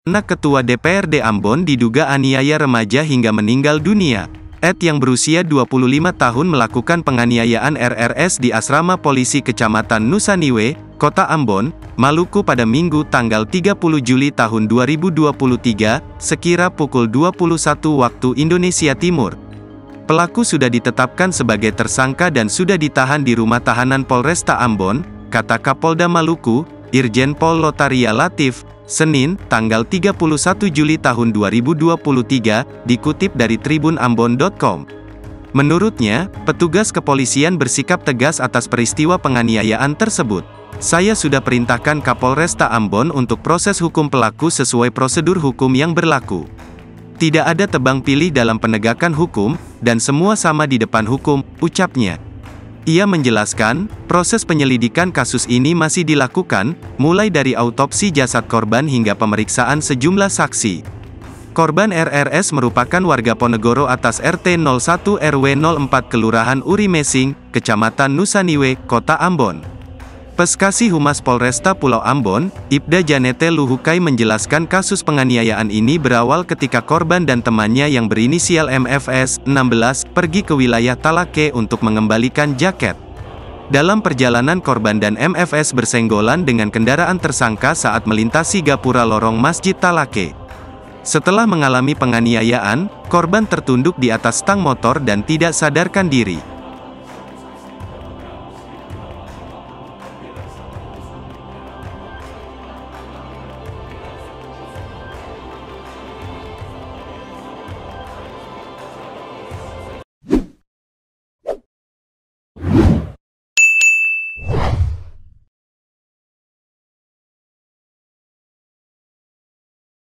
Anak Ketua DPRD Ambon diduga aniaya remaja hingga meninggal dunia. Ed yang berusia 25 tahun melakukan penganiayaan RRS di asrama polisi Kecamatan Nusaniwe, Kota Ambon, Maluku pada Minggu tanggal 30 Juli tahun 2023, sekira pukul 21 waktu Indonesia Timur. Pelaku sudah ditetapkan sebagai tersangka dan sudah ditahan di rumah tahanan Polresta Ambon, kata Kapolda Maluku, Irjen Pol Lotaria Latif, Senin, tanggal 31 Juli tahun 2023, dikutip dari tribunambon.com. Menurutnya, petugas kepolisian bersikap tegas atas peristiwa penganiayaan tersebut. Saya sudah perintahkan Kapolresta Ambon untuk proses hukum pelaku sesuai prosedur hukum yang berlaku. Tidak ada tebang pilih dalam penegakan hukum, dan semua sama di depan hukum, ucapnya. Ia menjelaskan, proses penyelidikan kasus ini masih dilakukan, mulai dari autopsi jasad korban hingga pemeriksaan sejumlah saksi. Korban RRS merupakan warga Ponegoro atas RT 01 RW 04 Kelurahan Uri Mesing, Kecamatan Nusaniwe, Kota Ambon. Peskasi Humas Polresta Pulau Ambon, Ibda Janete Luhukai menjelaskan kasus penganiayaan ini berawal ketika korban dan temannya yang berinisial MFS, 16, pergi ke wilayah Talake untuk mengembalikan jaket. Dalam perjalanan korban dan MFS bersenggolan dengan kendaraan tersangka saat melintasi gapura lorong Masjid Talake. Setelah mengalami penganiayaan, korban tertunduk di atas stang motor dan tidak sadarkan diri.